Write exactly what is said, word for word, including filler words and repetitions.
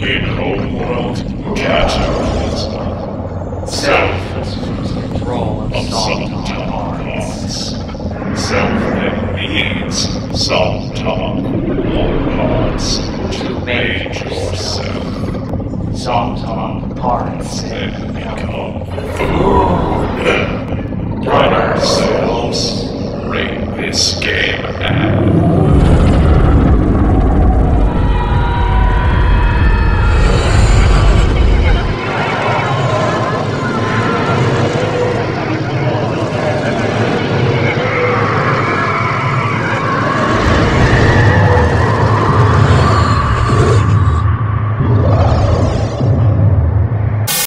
in Homeworld Cataclysm. Self Control of of some Song parts. Self then means some talk parts to make yourself. Song parts Then become food. Run ourselves. Rate this game